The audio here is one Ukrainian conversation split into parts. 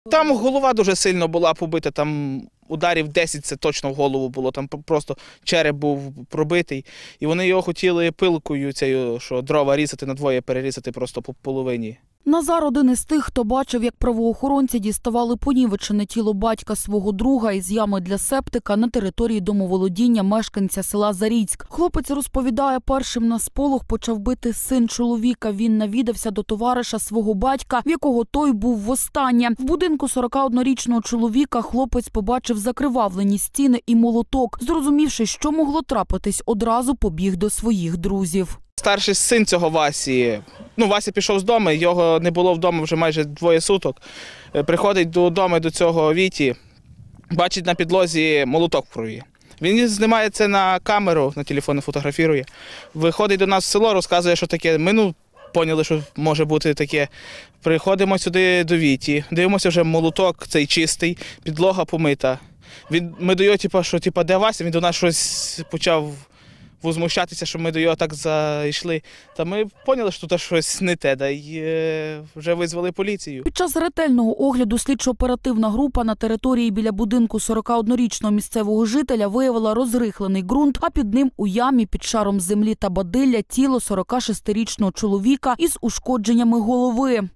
Там голова дуже сильно була побита, там ударів 10 це точно в голову було, там просто череп був пробитий. І вони його хотіли пилкою, цією, що дрова різати, надвоє перерізати просто по половині. Назар – один із тих, хто бачив, як правоохоронці діставали понівечене тіло батька свого друга із ями для септика на території домоволодіння мешканця села Заріцьк. Хлопець розповідає, першим на сполох почав бити син чоловіка. Він навідався до товариша свого батька, в якого той був востаннє. В будинку 41-річного чоловіка хлопець побачив закривавлені стіни і молоток. Зрозумівши, що могло трапитись, одразу побіг до своїх друзів. Старший син цього Васі, Вася пішов з дому, його не було вдома вже майже 2 суток. Приходить додому до цього Віті, бачить на підлозі молоток в крові. Він знімає це на камеру, на телефон фотографірує. Виходить до нас в село, розказує, що таке. Ми поняли, що може бути таке. Приходимо сюди до Віті, дивимося вже молоток, цей чистий, підлога помита. Ми до його, що де Вася, він до нас щось почав возмущатися, що ми до його так зайшли. Та ми поняли, що тут щось не те, та й вже визвали поліцію. Під час ретельного огляду слідчо-оперативна група на території біля будинку 41-річного місцевого жителя виявила розрихлений ґрунт, а під ним у ямі під шаром землі та бадилля тіло 46-річного чоловіка із ушкодженнями голови.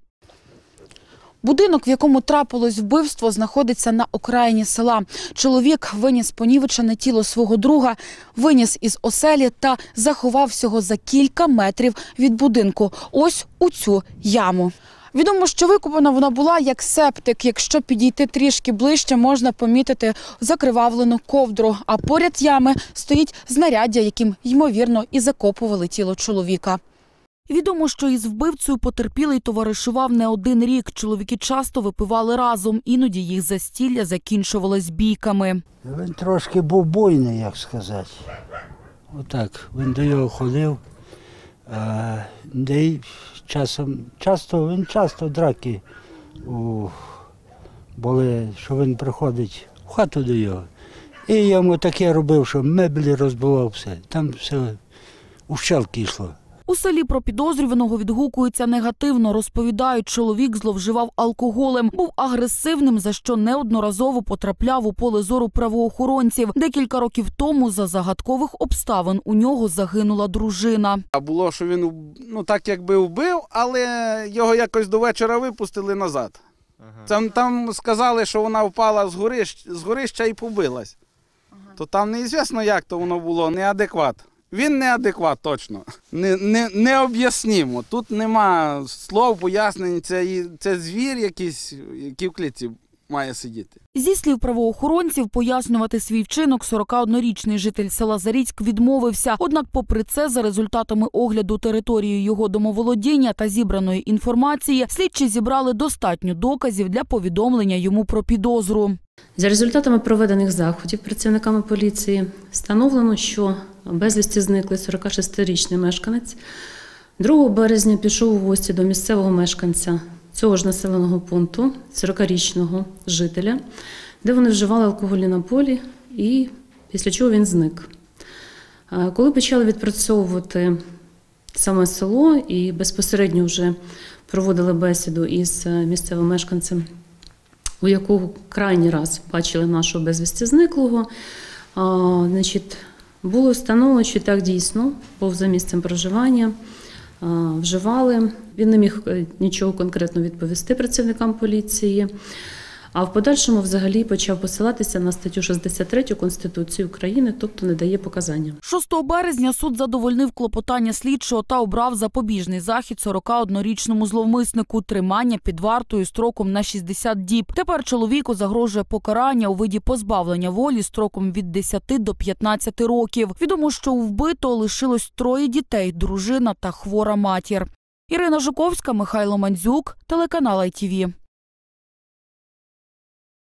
Будинок, в якому трапилось вбивство, знаходиться на окраїні села. Чоловік виніс понівечене тіло свого друга, виніс із оселі та заховав всього за кілька метрів від будинку. Ось у цю яму. Відомо, що викопана вона була як септик. Якщо підійти трішки ближче, можна помітити закривавлену ковдру. А поряд ями стоїть знаряддя, яким, ймовірно, і закопували тіло чоловіка. Відомо, що із вбивцею потерпілий товаришував не один рік. Чоловіки часто випивали разом, іноді їх застілля закінчувалось бійками. Він трошки був буйний, як сказати. Отак, він до його ходив. Він часто драки були, що він приходить в хату до його. І йому таке робив, що меблі розбивав все. Там все у щелки йшло. У селі про підозрюваного відгукуються негативно. Розповідають, чоловік зловживав алкоголем, був агресивним, за що неодноразово потрапляв у поле зору правоохоронців. Декілька років тому за загадкових обставин у нього загинула дружина. Було, що він так якби вбив, але його якось до вечора випустили назад. Там сказали, що вона впала з горища і побилась. То там неізвісно, як то воно було, неадекват. Він неадекват, точно. Не об'яснимо. Тут нема слов, пояснень. Це звір якийсь, який в клітці має сидіти. Зі слів правоохоронців, пояснювати свій вчинок 41-річний житель села Заріцьк відмовився. Однак, попри це, за результатами огляду території його домоволодіння та зібраної інформації, слідчі зібрали достатньо доказів для повідомлення йому про підозру. За результатами проведених заходів працівниками поліції встановлено, що безвісти зниклий 46-річний мешканець 2 березня пішов у гості до місцевого мешканця цього ж населеного пункту, 40-річного жителя, де вони вживали алкогольні напої, і після чого він зник. Коли почали відпрацьовувати саме село і безпосередньо вже проводили бесіду із місцевим мешканцем, у якого крайній раз бачили нашого безвісти зниклого, було встановлено, що так дійсно був за місцем проживання, вживали. Він не міг нічого конкретно відповісти працівникам поліції, а в подальшому взагалі почав посилатися на статтю 63 Конституції України, тобто не дає показання. 6 березня суд задовольнив клопотання слідчого та обрав запобіжний захід 41-річному зловмиснику – тримання під вартою строком на 60 діб. Тепер чоловіку загрожує покарання у виді позбавлення волі строком від 10 до 15 років. Відомо, що у вбитого лишилось 3 дітей – дружина та хвора матір. Ірина Жуковська, Михайло Мандзюк, телеканал ITV.